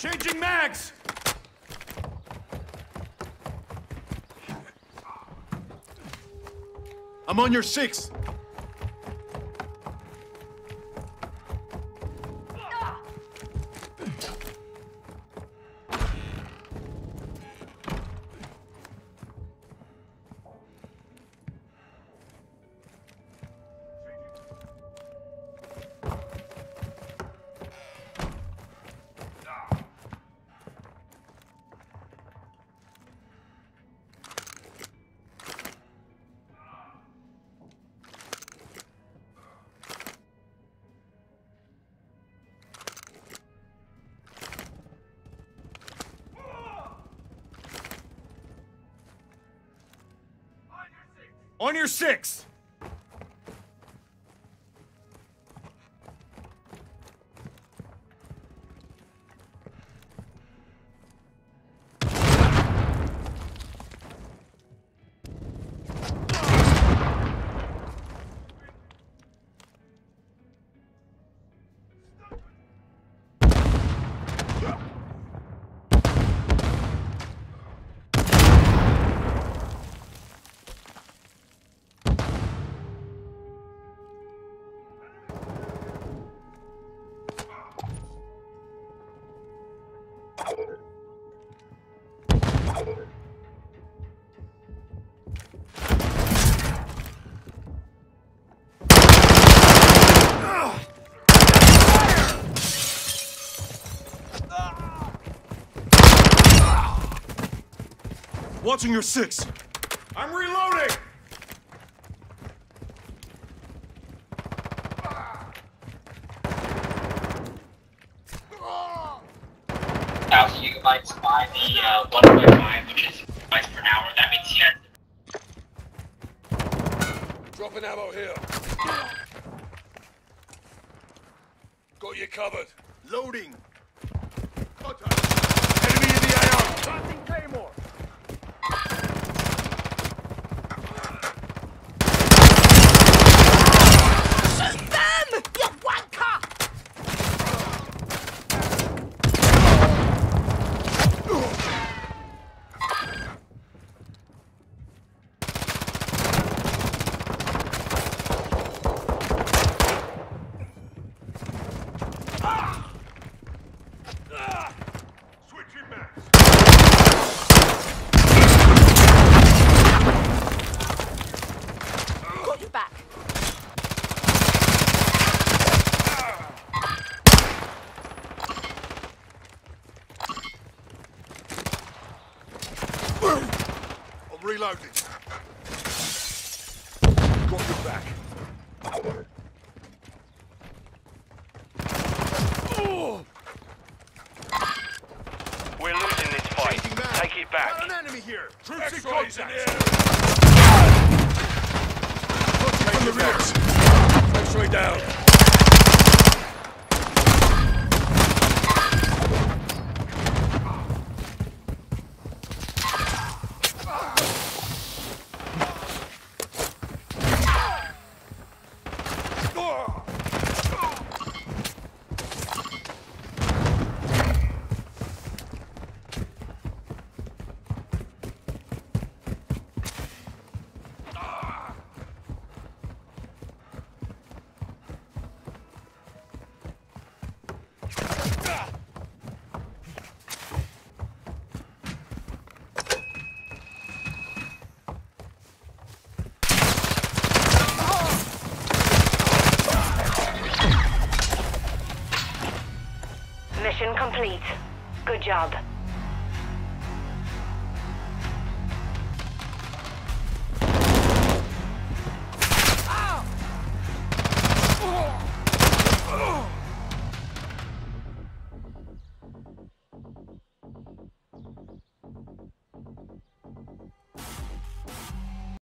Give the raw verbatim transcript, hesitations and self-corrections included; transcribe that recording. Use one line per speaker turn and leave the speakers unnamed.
Changing mags! I'm on your six. On your six! Watching your six. I'm reloading!
Now, so you might spy the uh, one point five, which is twice per hour. That means he has.
Dropping ammo here. Got you covered.
Loading.
Enemy in the A O.
Planting Claymore.
Shoot them! You wanker!
Switching max.
Got your back.
I'm reloading. Got your back. Oh!
We're losing this fight.
Changing mag.
Take it back.
Got an enemy here. Troops in
X-rays in
contact.
here.
From the rears.
X-ray down.
Mission complete. Good job.